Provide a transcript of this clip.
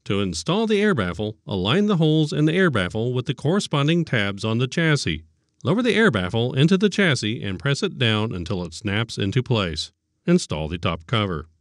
To install the air baffle, align the holes in the air baffle with the corresponding tabs on the chassis. Lower the air baffle into the chassis and press it down until it snaps into place. Install the top cover.